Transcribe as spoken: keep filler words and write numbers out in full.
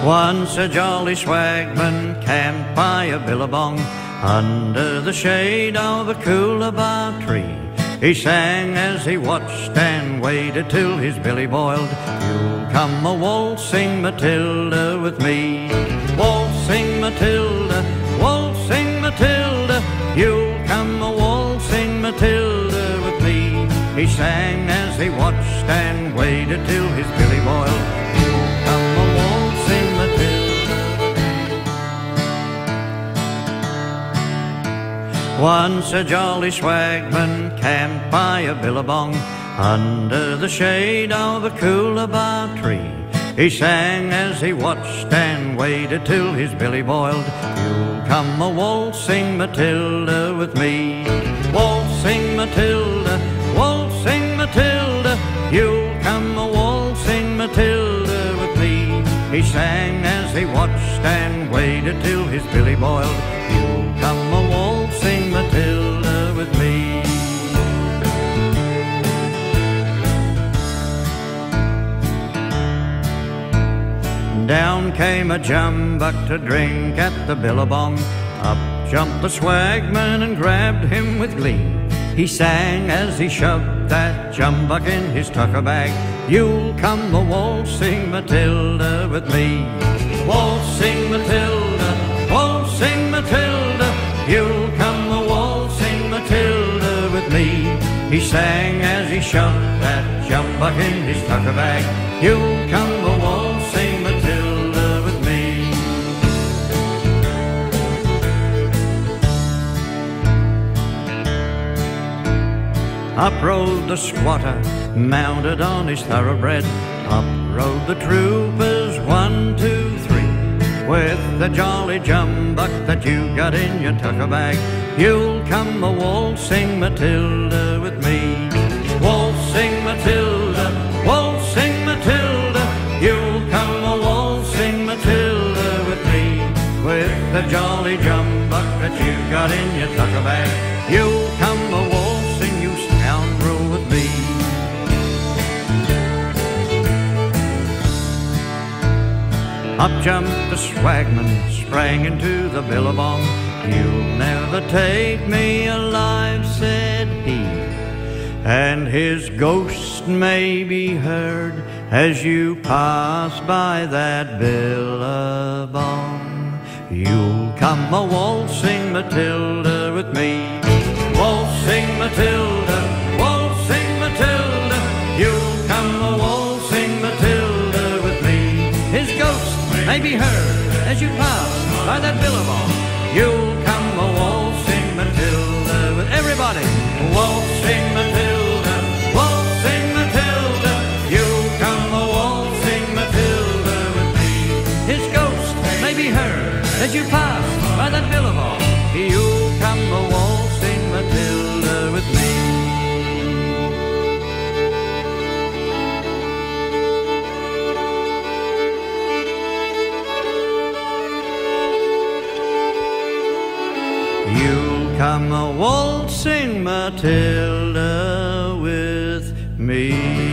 Once a jolly swagman camped by a billabong under the shade of a coolabah tree. He sang as he watched and waited till his billy boiled. You'll come a waltzing Matilda with me. Waltzing Matilda, waltzing Matilda, you'll come a waltzing Matilda with me. He sang as he watched and waited till his billy boiled. You'll come a waltzing Matilda. Once a jolly swagman camped by a billabong under the shade of a coolabah tree. He sang as he watched and waited till his billy boiled. You'll come a waltzing Matilda with me. Waltzing Matilda, waltzing Matilda, you'll come a waltzing Matilda with me. He sang as he watched and waited till his billy boiled. You'll come a waltzing Matilda with me. Down came a jumbuck to drink at the billabong. Up jumped the swagman and grabbed him with glee. He sang as he shoved that jumbuck in his tucker bag. You'll come a waltzing Matilda with me. Waltzing Matilda, waltzing Matilda, you'll come a waltzing Matilda with me. He sang as he shoved that jumbuck in his tucker bag. You'll come a waltzing Matilda with me. Up rode the squatter, mounted on his thoroughbred. Up rode the troopers, one, two, three. With the jolly jumbuck that you got in your tucker bag, you'll come a waltzing Matilda with me. Waltzing Matilda, waltzing Matilda, you'll come a waltzing Matilda with me. With the jolly jumbuck that you got in your tucker bag, you'll come a waltzing, you scoundrel, with me. Up jumped the swagman, sprang into the billabong. You'll never take me alive, said he, and his ghost may be heard as you pass by that billabong. You'll come a waltzing Matilda with me. Waltzing Matilda, waltzing Matilda, you'll come a waltzing Matilda with me. His ghost may be heard as you pass by that billabong. You'll come a waltzing Matilda with everybody. Waltzing Matilda, waltzing Matilda, you'll come a waltzing Matilda with me. His ghost may be heard as you pass by that billabong. You'll come a waltzing Matilda with me. You'll come a waltzing Matilda with me.